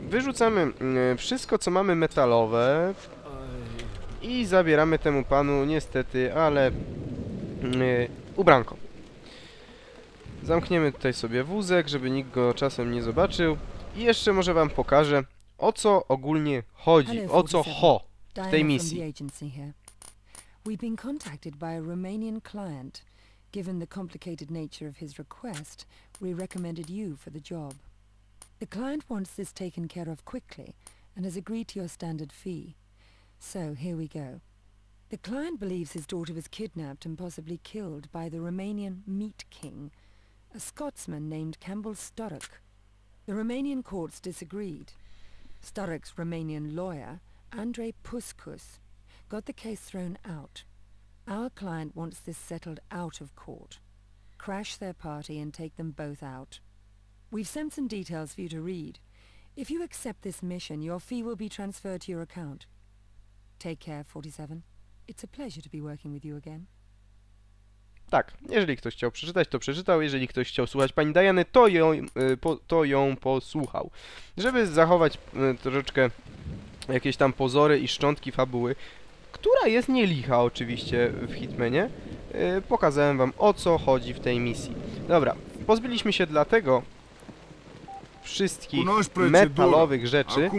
wyrzucamy wszystko, co mamy metalowe i zabieramy temu panu, niestety, ale ubranko. Zamkniemy tutaj sobie wózek, żeby nikt go czasem nie zobaczył. I jeszcze może wam pokażę, o co ogólnie chodzi, o co w tej misji. We've been contacted by a Romanian client. Given the complicated nature of his request, we recommended you for the job. The client wants this taken care of quickly and has agreed to your standard fee. So, here we go. The client believes his daughter was kidnapped and possibly killed by the Romanian Meat King, a Scotsman named Campbell Sturrock. The Romanian courts disagreed. Sturrock's Romanian lawyer, Andrei Puskus, got the case thrown out. Our client wants this settled out of court. Crash their party and take them both out. We've sent some details for you to read. If you accept this mission, your fee will be transferred to your account. Take care, 47. It's a pleasure to be working with you again. Tak, jeżeli ktoś chciał przeczytać, to przeczytał. Jeżeli ktoś chciał słuchać pani Diany, to ją posłuchał. Żeby zachować troszeczkę jakieś tam pozory i szczątki fabuły, która jest nie licha oczywiście w Hitmanie, pokazałem wam, o co chodzi w tej misji. Dobra, pozbyliśmy się dlatego wszystkich metalowych rzeczy,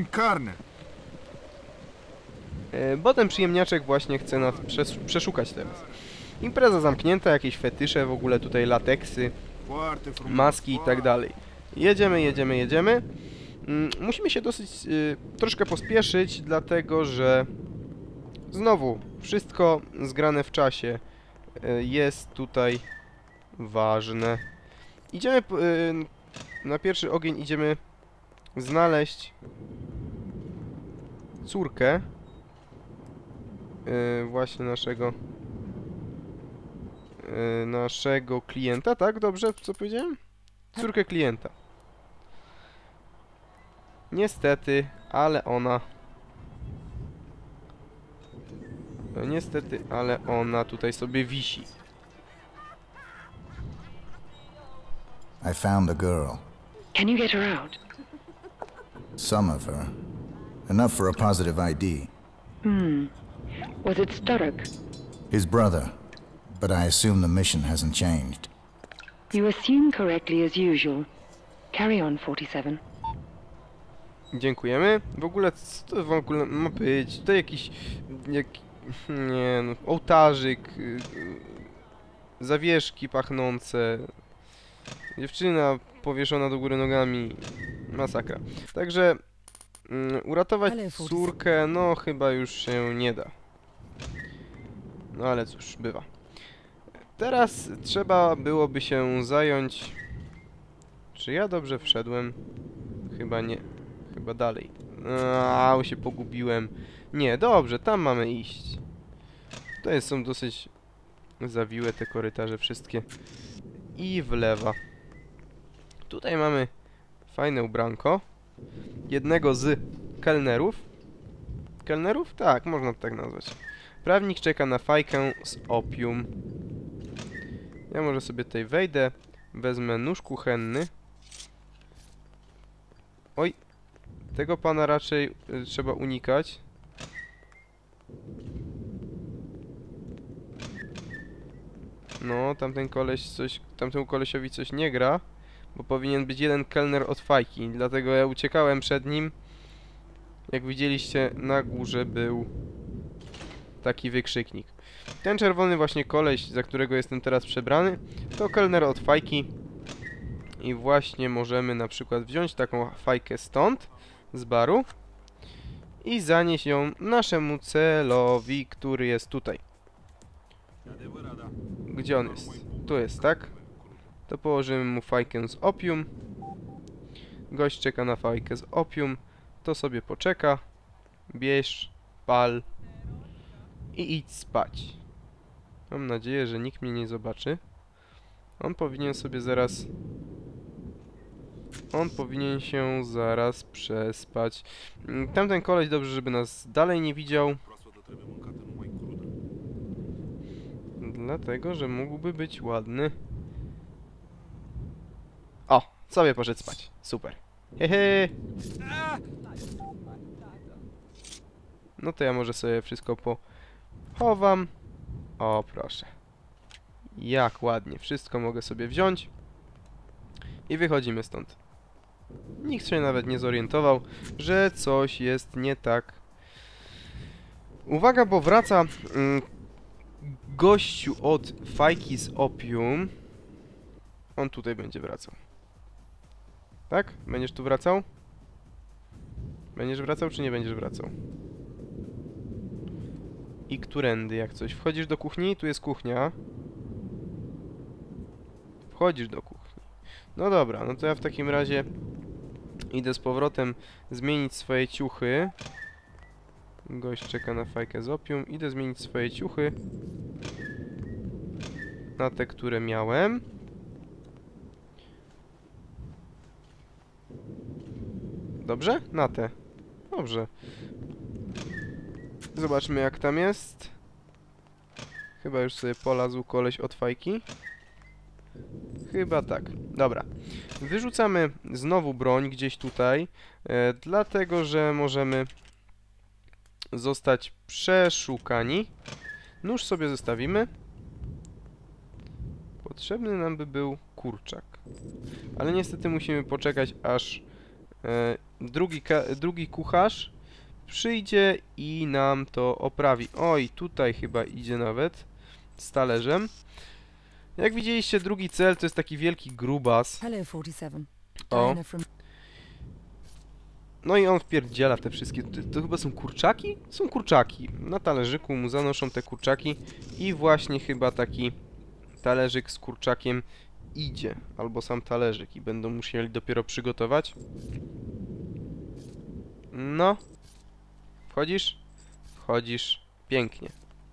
bo ten przyjemniaczek właśnie chce nas przeszukać teraz. Impreza zamknięta, jakieś fetysze, w ogóle tutaj lateksy, maski i tak dalej. Jedziemy. Musimy się dosyć troszkę pospieszyć, dlatego że znowu wszystko zgrane w czasie jest tutaj ważne. Idziemy na pierwszy ogień, idziemy znaleźć córkę właśnie naszego klienta, tak? Dobrze, co powiedziałem? Córkę klienta. Niestety, ale ona tutaj sobie wisi. I found the girl. Can you get her out? Some of her. Enough for a positive ID. Was it Sturrock? His brother. But I assume the mission hasn't changed. You assume correctly as usual. Carry on, 47. Dziękujemy. W ogóle, co to w ogóle ma być? To jakiś... nie no, ołtarzyk, zawieszki pachnące, dziewczyna powieszona do góry nogami, masakra. Także uratować córkę, no chyba już się nie da. No ale cóż, bywa. Teraz trzeba byłoby się zająć... Czy ja dobrze wszedłem? Chyba nie. Chyba dalej. Się pogubiłem. Nie, dobrze, tam mamy iść. Tutaj są dosyć zawiłe te korytarze wszystkie. I w lewo. Tutaj mamy fajne ubranko. Jednego z kelnerów. Kelnerów? Tak, można to tak nazwać. Prawnik czeka na fajkę z opium. Ja może sobie tutaj wejdę. Wezmę nóż kuchenny. Oj. Tego pana raczej trzeba unikać. No, tamten koleś coś... Tamtemu kolesiowi coś nie gra. Bo powinien być jeden kelner od fajki. Dlatego ja uciekałem przed nim. Jak widzieliście, na górze był taki wykrzyknik. Ten czerwony właśnie koleś, za którego jestem teraz przebrany, to kelner od fajki. I właśnie możemy na przykład wziąć taką fajkę stąd, z baru, i zanieść ją naszemu celowi, który jest tutaj. Gdzie on jest? Tu jest, tak? To położymy mu fajkę z opium. Gość czeka na fajkę z opium. To sobie poczeka. Bierz, pal i idź spać. Mam nadzieję, że nikt mnie nie zobaczy. On powinien się zaraz przespać. Tamten koleś dobrze, żeby nas dalej nie widział. Dlatego, że mógłby być ładny. O, sobie poszedł spać. Super. Hehe. No to ja może sobie wszystko pochowam. O, proszę. Jak ładnie. Wszystko mogę sobie wziąć. I wychodzimy stąd. Nikt się nawet nie zorientował, że coś jest nie tak. Uwaga, bo wraca gościu od fajki z opium. On tutaj będzie wracał. Tak? Będziesz tu wracał? Będziesz wracał, czy nie będziesz wracał? I którędy, jak coś. Wchodzisz do kuchni? Tu jest kuchnia. Wchodzisz do kuchni. No dobra, no to ja w takim razie idę z powrotem zmienić swoje ciuchy. Gość czeka na fajkę z opium. Idę zmienić swoje ciuchy na te, które miałem. Dobrze? Na te. Dobrze. Zobaczmy, jak tam jest. Chyba już sobie polazł koleś od fajki. Chyba tak. Dobra. Wyrzucamy znowu broń gdzieś tutaj, dlatego, że możemy zostać przeszukani. Nóż sobie zostawimy. Potrzebny nam by był kurczak. Ale niestety musimy poczekać, aż drugi kucharz przyjdzie i nam to oprawi. Oj, tutaj chyba idzie nawet z talerzem. Jak widzieliście, drugi cel to jest taki wielki grubas. Hello, 47. O. Diana from... No i on wpierdziela te wszystkie... To chyba są kurczaki? Są kurczaki. Na talerzyku mu zanoszą te kurczaki i właśnie chyba taki talerzyk z kurczakiem idzie. Albo sam talerzyk i będą musieli dopiero przygotować. No. Wchodzisz? Wchodzisz. Pięknie.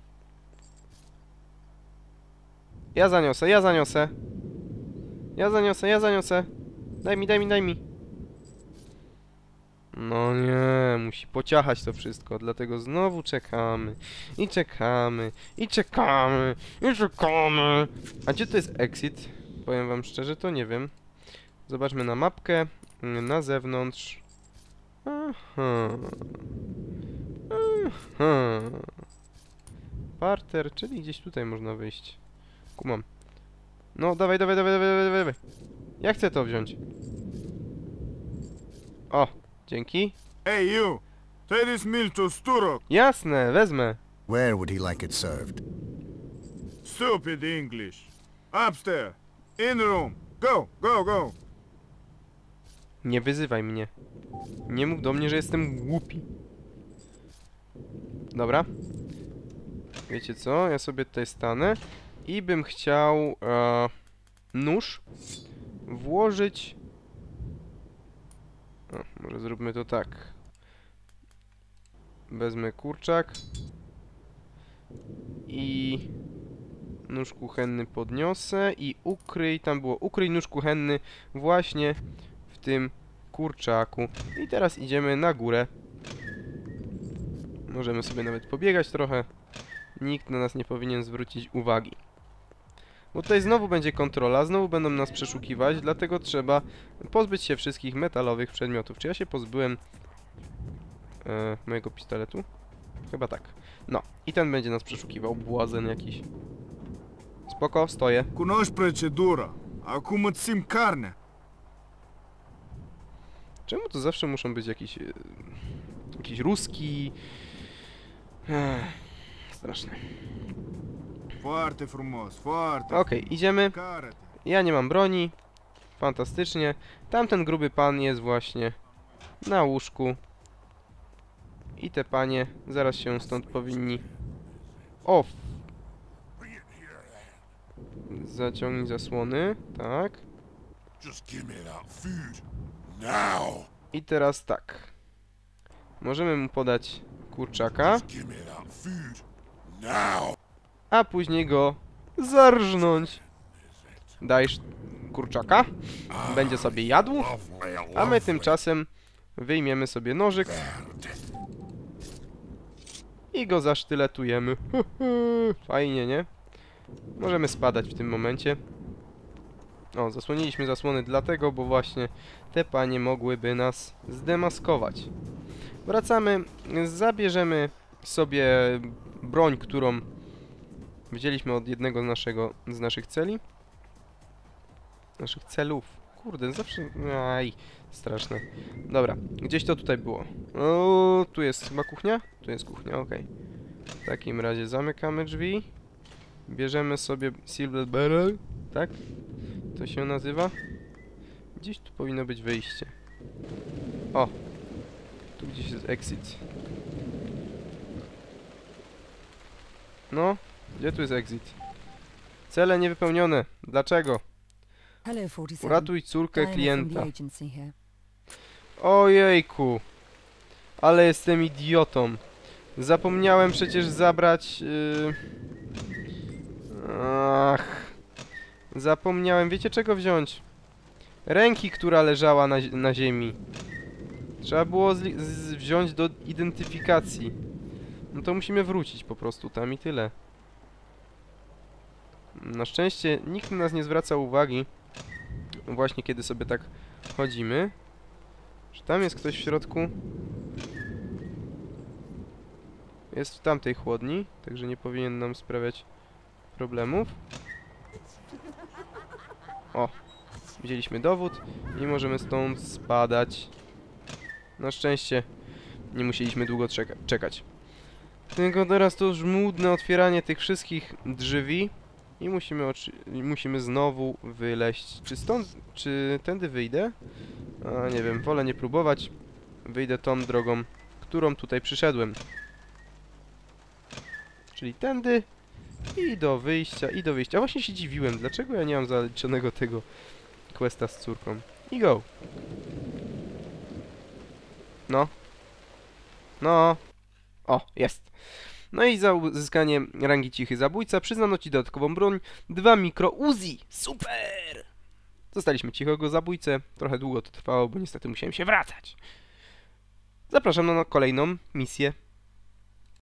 Ja zaniosę, ja zaniosę. Ja zaniosę, ja zaniosę. Daj mi, daj mi, daj mi. No nie, musi pociachać to wszystko, dlatego znowu czekamy. I czekamy, i czekamy, i czekamy. A gdzie to jest exit? Powiem wam szczerze, to nie wiem. Zobaczmy na mapkę. Na zewnątrz. Aha. Aha. Parter, czyli gdzieś tutaj można wyjść. Kumam. No, dawaj, dawaj, dawaj, dawaj, dawaj, dawaj. Ja chcę to wziąć. O, dzięki. Hey you! Take this meal to Sturok. Jasne, wezmę. Where would he like it served? Stupid English. Upstairs. In the room. Go, go, go. Nie wyzywaj mnie. Nie mów do mnie, że jestem głupi. Dobra. Wiecie co? Ja sobie tutaj stanę i bym chciał nóż włożyć... O, może zróbmy to tak. Wezmę kurczak i nóż kuchenny podniosę i ukryj, tam było ukryj nóż kuchenny właśnie w tym kurczaku. I teraz idziemy na górę. Możemy sobie nawet pobiegać trochę. Nikt na nas nie powinien zwrócić uwagi. Bo tutaj znowu będzie kontrola, znowu będą nas przeszukiwać, dlatego trzeba pozbyć się wszystkich metalowych przedmiotów. Czy ja się pozbyłem mojego pistoletu? Chyba tak. No, i ten będzie nas przeszukiwał, błazen jakiś. Spoko, stoję. Cunoști procedura. Acum îți simt carnea. Czemu to zawsze muszą być jakiś ruski? Straszne. Foarte frumos, foarte. Okej, idziemy. Care-te. Ja nie mam broni. Fantastycznie. Tamten gruby pan jest właśnie na łóżku. I te panie zaraz się stąd powinni... O! Zaciągnij zasłony. Tak. Just give me that food. Now! I teraz tak. Możemy mu podać kurczaka, Give me that food. Now! a później go zarżnąć. Dajesz kurczaka, będzie sobie jadł, a my tymczasem wyjmiemy sobie nożyk i go zasztyletujemy. Fajnie, nie? Możemy spadać w tym momencie. O, zasłoniliśmy zasłony dlatego, bo właśnie te panie mogłyby nas zdemaskować. Wracamy, zabierzemy sobie broń, którą wzięliśmy od jednego z naszych celi. Naszych celów. Kurde, zawsze... Aj, straszne. Dobra, gdzieś to tutaj było. O, tu jest chyba kuchnia? Tu jest kuchnia, okej. W takim razie zamykamy drzwi. Bierzemy sobie Silver Barrel, tak? To się nazywa. Gdzieś tu powinno być wyjście. O! Tu gdzieś jest exit. No, gdzie tu jest exit? Cele niewypełnione. Dlaczego? Hello, 47. Uratuj córkę Diana from the klienta. agency here. Ojejku. Ale jestem idiotą. Zapomniałem przecież zabrać... Ach. Zapomniałem. Wiecie czego wziąć? Ręki, która leżała na ziemi. Trzeba było wziąć do identyfikacji. No to musimy wrócić po prostu tam i tyle. Na szczęście nikt na nas nie zwraca uwagi. Właśnie kiedy sobie tak chodzimy. Czy tam jest ktoś w środku? Jest w tamtej chłodni, także nie powinien nam sprawiać problemów. O! Wzięliśmy dowód i możemy stąd spadać. Na szczęście nie musieliśmy długo czekać. Tylko teraz to żmudne otwieranie tych wszystkich drzwi i musimy znowu wyleźć. Czy tędy wyjdę? A, nie wiem, wolę nie próbować. Wyjdę tą drogą, którą tutaj przyszedłem. Czyli tędy i do wyjścia, i do wyjścia. A właśnie się dziwiłem, dlaczego ja nie mam zaliczonego tego questa z córką. I go! No. No. O, jest. No i za uzyskanie rangi cichy zabójca przyznano ci dodatkową broń 2 mikro Uzi. Super! Zostaliśmy cichego zabójcę. Trochę długo to trwało, bo niestety musiałem się wracać. Zapraszam na kolejną misję.